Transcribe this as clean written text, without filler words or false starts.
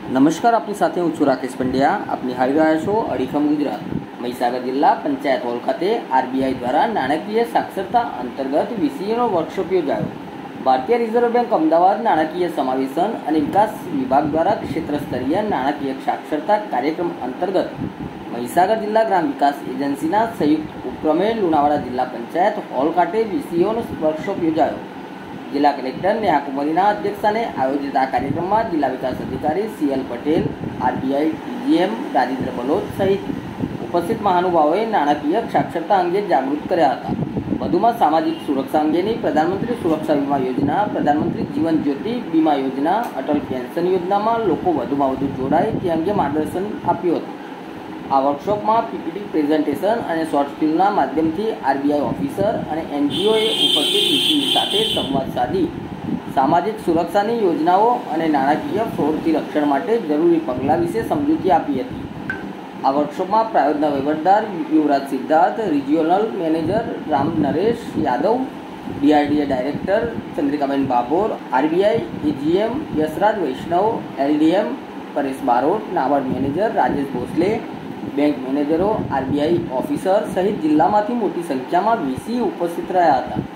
નમસ્કાર, આપની સાથે હું છું રાકેશ પંડ્યા. આપ નિહાળી રહ્યા છો અડીખમ ગુજરાત. મહીસાગર જિલ્લા પંચાયત હોલ ખાતે આરબીઆઈ દ્વારા નાણાકીય સાક્ષરતા અંતર્ગત વીસીએનો વર્કશોપ યોજાયો. ભારતીય રિઝર્વ બેંક અમદાવાદ નાણાકીય સમાવેશન અને વિકાસ વિભાગ દ્વારા ક્ષેત્ર સ્તરીય નાણાકીય સાક્ષરતા કાર્યક્રમ અંતર્ગત મહીસાગર જિલ્લા ગ્રામ વિકાસ એજન્સીના સંયુક્ત ઉપક્રમે લુણાવાડા જિલ્લા પંચાયત હોલ ખાતે વીસીઓનો વર્કશોપ યોજાયો. જિલ્લા કલેક્ટર નેહા કુમારીના અધ્યક્ષસ્થાને આયોજિત આ કાર્યક્રમમાં જિલ્લા વિકાસ અધિકારી C L Patel, RBI DGM Rajendra Baloch સહિત ઉપસ્થિત મહાનુભાવોએ નાણાકીય સાક્ષરતા અંગે જાગૃત કર્યા હતા. વધુમાં સામાજિક સુરક્ષા અંગેની પ્રધાનમંત્રી સુરક્ષા વીમા યોજના, પ્રધાનમંત્રી જીવન જ્યોતિ વીમા યોજના, અટલ પેન્શન યોજનામાં લોકો વધુમાં વધુ જોડાય તે અંગે માર્ગદર્શન આપ્યું હતું. આ વર્કશોપમાં પીપીટી પ્રેઝન્ટેશન અને શોર્ટ ફિલ્મના માધ્યમથી આરબીઆઈ ઓફિસર અને એનજીઓએ ઉપસ્થિત વીસી સાથે સંવાદ સાધી સામાજિક સુરક્ષાની યોજનાઓ અને નાણાકીય ફ્રોડથી રક્ષણ માટે જરૂરી પગલાં વિશે સમજૂતી આપી હતી. આ વર્કશોપમાં પ્રાયોજના વહીવટદાર Yuvraj Siddharth, regional manager Ram Naresh Yadav, DRDA director Chandrikaben Babor, RBI AGM Yashraj Vaishnav, LDM Paresh Barot, NABARD manager Rajesh Bhosle, bank મેનેજરો, આરબીઆઈ ઓફિસર સહિત જિલ્લામાંથી મોટી સંખ્યામાં વીસી ઉપસ્થિત રહ્યા હતા.